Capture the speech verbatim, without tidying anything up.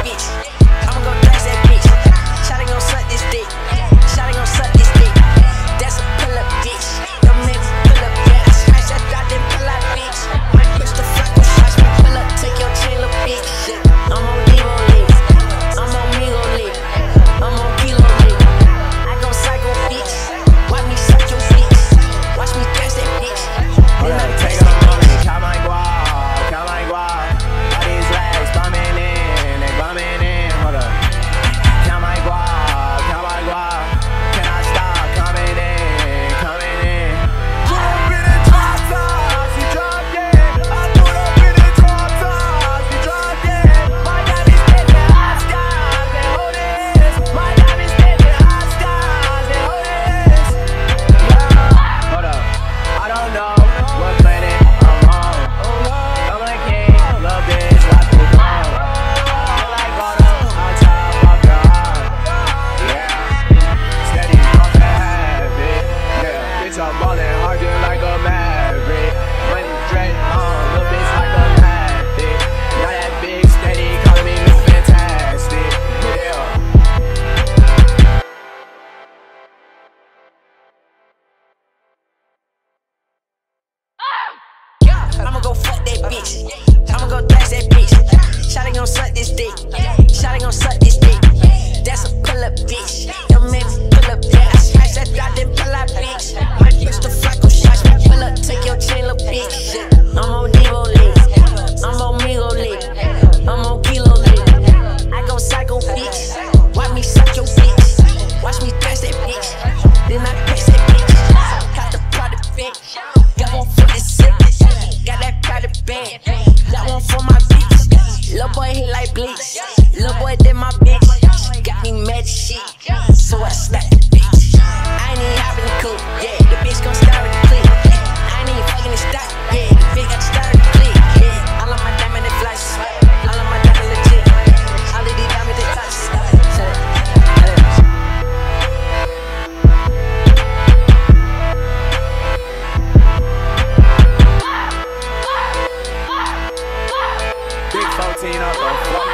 bitch. I'ma go blast that bitch. Shawty gon' suck this dick. Shawty gon' suck this dick. That's a pull up bitch. Your niggas pull up, yeah. Smash that drop, then pull out bitch. Might push the fuck with shots, me pull up, take your chain, little bitch. I'm on Devo lit. I'm on Migo lit. I'm on Kilo lit. I go psycho bitch. Watch me suck your bitch. Watch me dash that bitch. Then I take a moment, count my guap, count my guap. All these rags bumming in, they bumming in. Hold up. Count my guap, count my guap. Can I stop coming in, coming in? Put up in the drop tops, you dropped it. I put up in the drop tops, you dropped it. My diamonds stepping hot stars, and hold this. My diamonds stepping hot stars, and hold this. Yeah, hold up. I don't know what planet I'm on. I'm a king, little bitch, watch me go. I like auto on top of the heart. Yeah, steady off the habit. Yeah, bitch, I'm ballin' hard just like a maverick. Money dread on, little bitch like a maverick. Now that big steady calling me Miss Fantastic. Yeah. I'ma go fuck that bitch. I'ma go dash that bitch. Shawty gon' suck this dick. Shawty gon' suck this dick. That's a pull up bitch. Your niggas pull up, yeah. Smash that drop, then pull out bitch. Might push the fuck with shots, me pull up, take your chain, little bitch. I'm on Devo lit. I'm on Migo lit. I'm on Kilo lit. I go psycho bitch. Watch me suck your bitch. Watch me dash that bitch. Then I pass that bitch. Got the product bitch. Got one for the sick. Got that private band. That one for my bitch. Lil' boy hit like bleach. Lil' boy did my bitch. Got me mad shit. So I slapped the bitch. I ain't even hopping the coupe. Yeah, the bitch gon' start with the click. I ain't even fucking the stock. Yeah, the bitch got to start with the click. Yeah, all of my diamond and flash. All of my diamond legit. All of these diamonds they touch. Big fourteen up the floor.